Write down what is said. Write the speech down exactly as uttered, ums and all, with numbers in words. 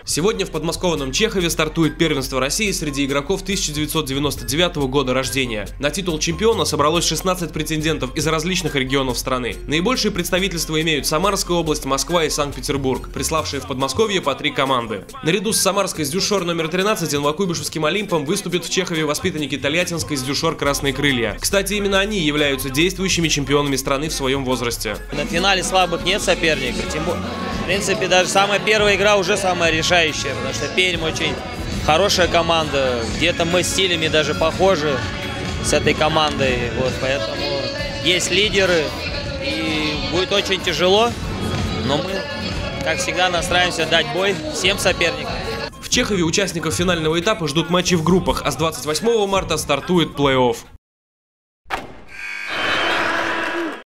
Сегодня в подмосковном Чехове стартует первенство России среди игроков тысяча девятьсот девяносто девятого года рождения. На титул чемпиона собралось шестнадцать претендентов из различных регионов страны. Наибольшие представительства имеют Самарская область, Москва и Санкт-Петербург, приславшие в Подмосковье по три команды. Наряду с самарской «Сдюшор» номер тринадцать и Новокуйбышевским «Олимпом» выступят в Чехове воспитанники тольяттинской «Сдюшор» «Красные крылья». Кстати, именно они являются действующими чемпионами страны в своем возрасте. На финале слабых нет соперника. Тем более, в принципе, даже самая первая игра уже самая решающая, потому что Пермь очень хорошая команда. Где-то мы стилями даже похожи с этой командой. Вот, поэтому есть лидеры, и будет очень тяжело, но мы, как всегда, настраиваемся дать бой всем соперникам. В Чехове участников финального этапа ждут матчи в группах, а с двадцать восьмого марта стартует плей-офф.